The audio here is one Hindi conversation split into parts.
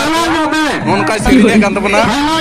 उनका series kan teman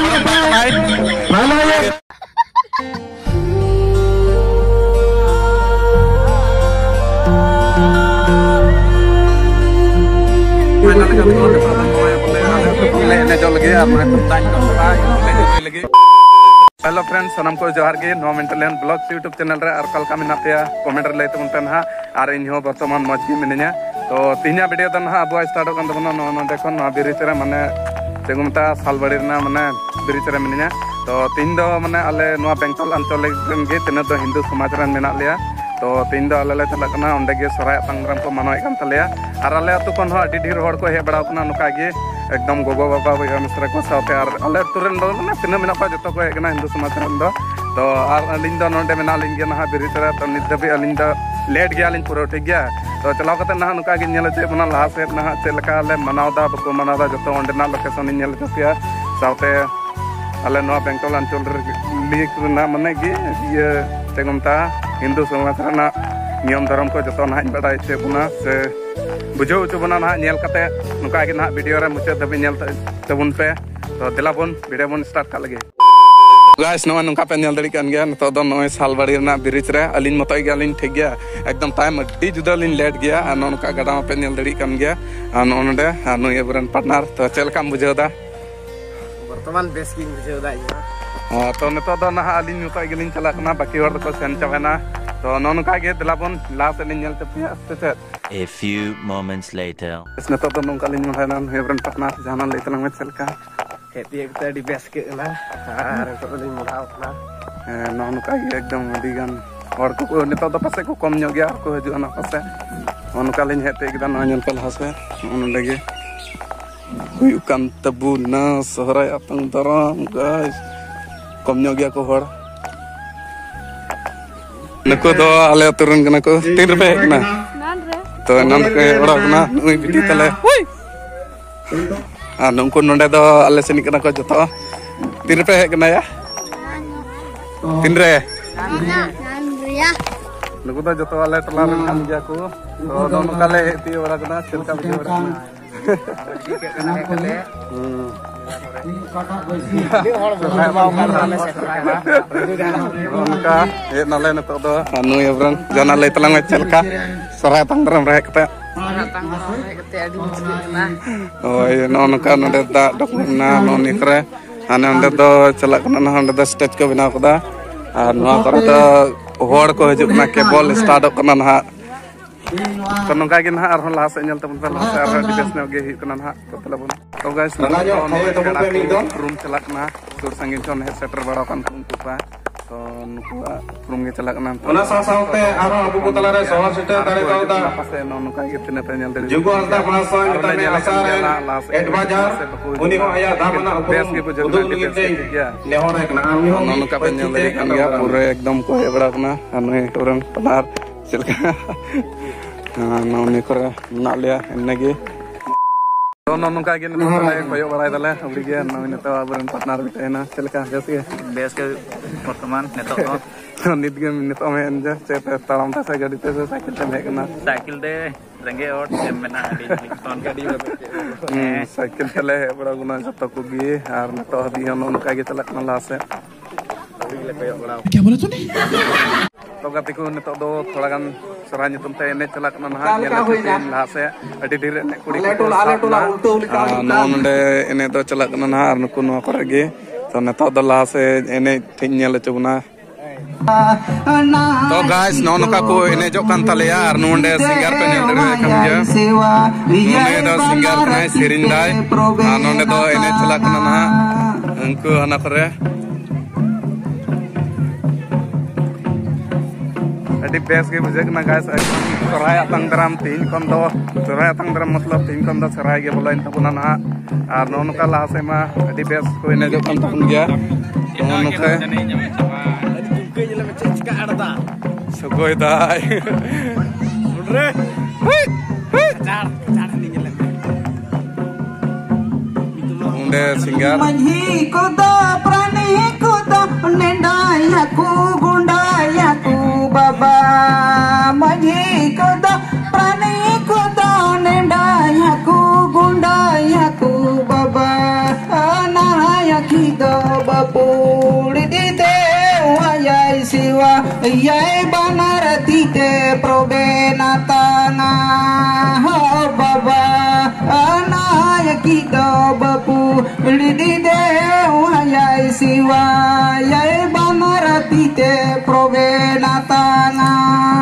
Hello friends, sanam ko johar ge 9 minute len blog YouTube channel re ar kal ka mena pe comment re laitu unten ha ar inho bartaman moj gi minenya to tinya video dan ha abu start kan dabona no dekhon na birichera mane segumta salbari na mane birichera minenya to tin do mane ale no Bengkol ancol ge tena do Hindu samaj ran menak leya to tin do ale le chalak kana onde ge sorai tangram ko manoy kan taleya ar ale atu kon ho adi dhir hor ko he bada kana nuka ge एकदम गोगो बाबा भैया मिश्रा को साथे और अले तुरन दो ना तिना मेना पा जतो को एकना हिंदू समाज रन दो तो आर अलिंग दो नोंडे मेना लिंग गे ना बिरितरा तो निदबे अलिंग दो लेट गया लिंग पूरा ठीक गया तो चलाव कते ना नुका गे नेल जे बना लाहा से ना चे लका ले मनावदा बको मनावदा जतो ओंडे ना लोकेशन नेल जतिया साथे अले नो बेंगटोल अंचल लीग ना मने गे ये तेगमता हिंदू समाज रना नियम धर्म को जतो ना बडाय चे बुना से बुझो चुबना ना नेल कते नुका गे ना वीडियो रे मुचे दबे नेल तबुन पे तो दिला बोन वीडियो बोन स्टार्ट का लगे गाइस नो नुका पे नेल दड़ी कान गया तो दो नो सालबाड़ी ना ब्रिज रे अलिन मतय गया लिन ठीक गया एकदम टाइम अड्डी जुदा लिन लेट गया आ नुका गडा पे नेल दड़ी कान गया आ नोंडे आ नु एबरन पार्टनर तो चलका बुझो दा वर्तमान बेस की बुझो दा तो नेतो दो ना अलिन नुका गे लिन चला कना बाकी और को सेन चावेना तो नुका गे दिला बोन लास्ट लिन नेल ते A few moments later. इसने तो दोनों का लिंग है ना हेवरन पटना जाना ले तलंग में चल का खेती एक तड़ी बेस के ना आर तो लिंग मुलाव ना नॉन का एकदम दिगन और को ने तो पासे को कम ᱧᱚᱜ गया को हजू ना पासे उनका लिंग हेते एकदम नॉन कल हसे उन लगे हुई कान तबु ना सहरा अपंग दराम गाइस कम ᱧᱚᱜ गया को हर नको दो आले तुरन कना को 3 रुपए ना तो नन के ओड़ा ना नुई बिटी तले हुई आ नुनको नोंडे दो आले सेनी कना को जतो 3 रुपए हे कना या 3 रे नुको दो जतो आले टला रे kan गया को तो दोनों काले ती ओड़ा कना चलका बिटी ओड़ा के कना कले उनका ये नाले न तो दो नु एवरन जना ले तlang में चलका सराय तंगरम रह कते ओय नोनका नडे दा डकना नोनी करे आने अंदे दो चलक ना अंदे द स्टेज को बना कदा और नो करे तो होड़ को हजू ना केबल स्टार्ट कना ना तो नोका गे ना आर लास्ट एंजल तबन पे लास्ट आर डिबेस ने गे कना ना तो तलबन तो गाइस रूम चलक ना सुर संगिन चोन हे सेटर बड़ा कान कुंकु पा तो नुकुआ रूम गे चलक ना ओना साथे आरो अबु को तला रे सोहर सिटे दारे दादा पासे नुका गे तिने पे नेल दे जुगो अलता बना सा मिता में आसार एडवाजार उनी को आया दामना बेस के को जरूर के लेहर एक ना आमी हो नुका पे नेल दे कान गया पूरे एकदम को बड़ा कना अनु टोरन पनार चलका नौने करे ना लिया इनगे तो नौका गे न कोयो बड़ाय दले अबरी गे नौने तो अबरन पार्टनर बिटेना चलका बेस के वर्तमान नेतो तो नित गे नेतो में अंजा चेते तालाम से गाड़ी ते साइकिल ते हेकना साइकिल दे रंगे और मेना अडी तोन गाड़ी साइकिल चले बड़ा गुना जतो को गे आर नेतो हबी नौका गे चलक ना लासे क्या बोला तूने तो गाती को नेतो दो थोड़ा गान सरा नितुम ते ने चलक ना ना ला से अडी ढेर ने कुड़ी नोंडे एने दो चलक ना ना नुको नो करे गे तो नेतो दो ला से एने थिन नेल चुबना तो गाइस नौनका को एने जो कान तलेया आर नोंडे सिंगर पे नेल दे कम गया नोंडे दो सिंगर नाय सिरिन दाय नोंडे दो एने चलक ना ना उनको हना करे अडी बेस के बुझे ना गाइस सराय तंगराम तीन कम दो सराय तंगराम मतलब तीन कम दो सराय के बोला इन तबना ना आर नोनका ला से मा अडी बेस को इने जो कम तन गया नोनका सगोय दाय रे चार नहीं ले उंडे सिंगर मही को दो प्राणी को दो नेडाया को गुंडाया को बाबा मही को दो प्राणी को दो नेडाया को गुंडाया को बाबा Yai banar tite probena tanga ho baba anaya kita bapu lidi de yai siwa yai banar tite probena tanga.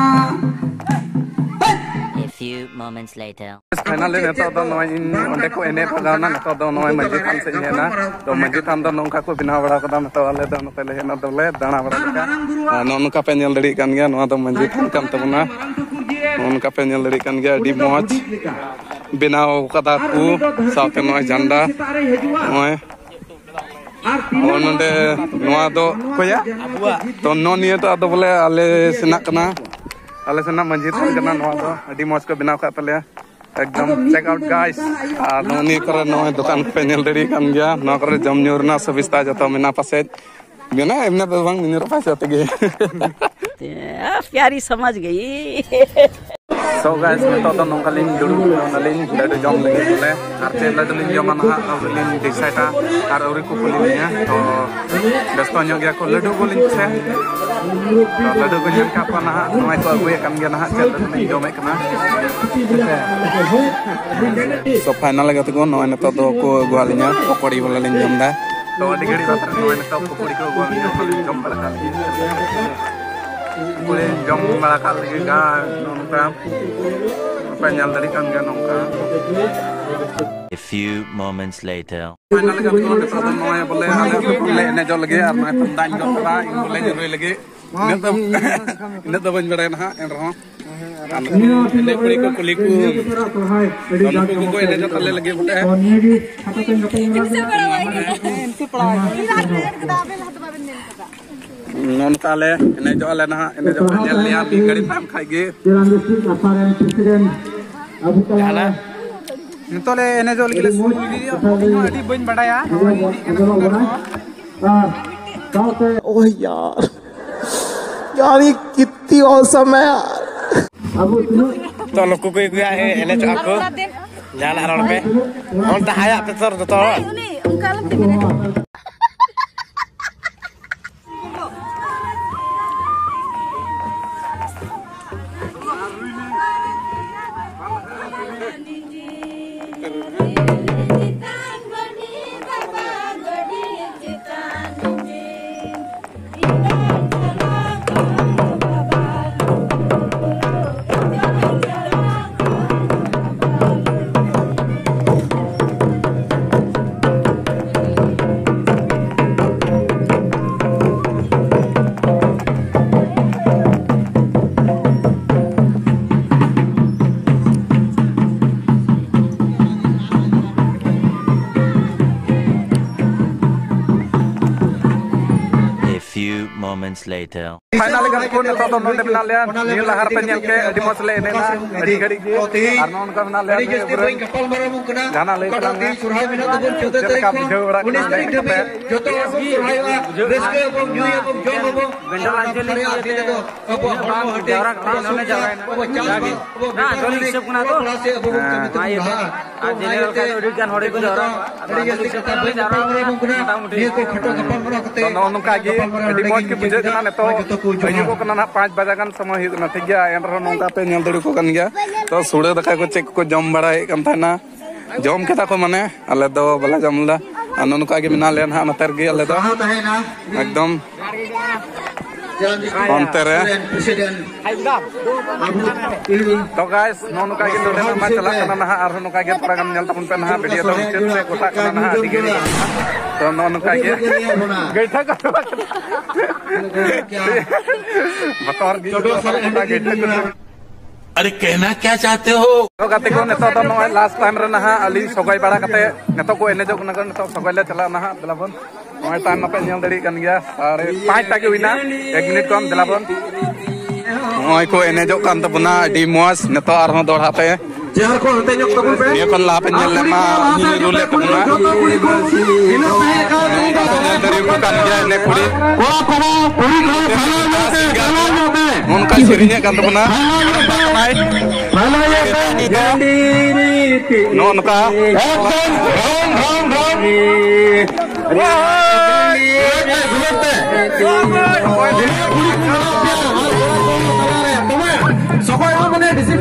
A few moments later. Finally neto do noi onde ko ene pagana neto do noi manji than se hena to manji than do nongka ko bina bada kada neto ale do note le hena do le dana bada ka nonka pe nyel dadi kan gya no do manji than kan tabuna nonka pe nyel dadi kan gya di moj binao kada ku saute noi janda noi onde noa do ko ya to non ye to bole ale senak kana ale sana manji than kana noa do adi moj ko binao ka tale एकदम चेक आउट गाइस नोनी करे नोय दुकान पे नेल दड़ी kan gya no करे जम न्यूरना सुविस्ता जतो मेना पासे मेना एमने बंग मिनर पासे तगे प्यारी समझ गई सो गाइस मैं तो नोंकालिन दुडु नलिन लड्डू जम लगे बोले आरते लड्डू लिन जम ना अवलिन डिसाइटा आर औरी को पुलिनिया तो दस्तो न्यो गया को लड्डू बोलिन से तो लड्डू को जन का पना नोय को अगुय kan gya ना चल लड्डू जमे कना सो फाइनल लगा तो नोय तो दो को गोलिnya पकड़ी वाला लिन जमदा तो अडी गड़ी बात नोय तो पकड़ी को गोलिnya जम बड़ा boleh jom malakal juga nongka penyal dari kan gak nongka. A few moments later. Final lagi tu kita tu noya boleh ini jauh lagi, arna itu dan jauh kita boleh jauh lagi. Ini tu banyak orang ha, yang roh. Ini kuliku, kuliku ini jauh kali lagi boleh. Non kale ini jauh le nah ini jauh nyel lihat di gari pam kaki. Itu le ini jauh lagi di bun badaya. ओह यार यार ये कितनी औसम है यार तो लोग को कोई है एने चक को जाला हरल पे on tahaya peter to moments later. Finally kan ko neto do nonde bina lian ni lahar pe nyel ke adi mosle ne na adi gadi ge arnon ka bina lian gana le kan ni surhai bina to bon chote te ko 19 tarik dhabe joto surhai wa reske bom jui bom jom bom gandal anjali ati to abo hate jara none jaga na joli hisab kuna to ai general ka edit kan hore ko jara adi jasti kata be jara ni ko khato kapal mara kate non ka ge adi moj ke bujhe kana neto ayu ko kana 5 bajagan समय hi na thigya enro nongka pe nyel duri ko kan gya to sude daka ko check ko jom barai kan thana jom kita ko mane ale do bala jamla anon ka ge mina len ha na ter ge ale do ekdom kontere to guys non ka ge do ma chala kana na ar no ka ge program nyel tapun pen ha video to chet se kota kana na adi ge तो नॉन का ये गैठा का बतौर अरे कहना क्या चाहते हो तो गाते को नेतो तो नॉय लास्ट टाइम रे ना अली सगय बाड़ा कते नेतो को एने जक नगर नेतो सगय ले चला ना दलाबन नॉय टाइम पे नेल दड़ी कन गया सारे 5 टाके विना 1 मिनट कम दलाबन नॉय को एने जक कान तो बना डी मॉस नेतो आर हो दोड़ाते जहर को हते जक तबु पे ये कल ला पे नेल मा नी रुले पे ना दरी को कान गया ने कुड़ी को पूरी उनका सिरिnya kan teman non ka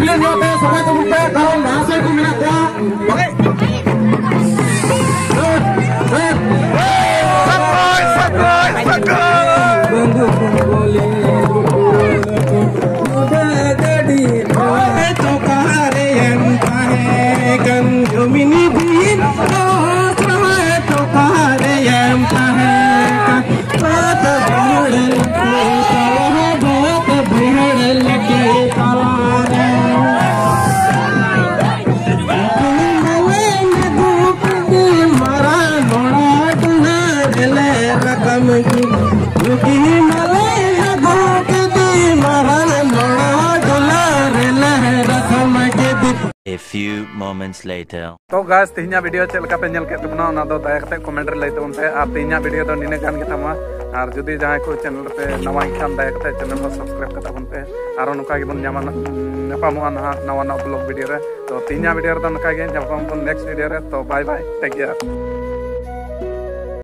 disiplin nyote sampai tumpe kalau bahasa ku minat ya. Oke. A few moments later. तो गाइस तीन्या वीडियो चल का पे नेल के तबना ना दो दया करते कमेंट रे लेते उनते आ तीन्या वीडियो तो निने कान के तमा और जदी जहां को चैनल पे नवा खान दया करते चैनल को सब्सक्राइब करता बनते आरो नुका के बन न्यामा नपामो ना नवा नवा ब्लॉग वीडियो रे तो तीन्या वीडियो रे तो नुका के जब हम नेक्स्ट वीडियो रे तो बाय बाय टेक केयर।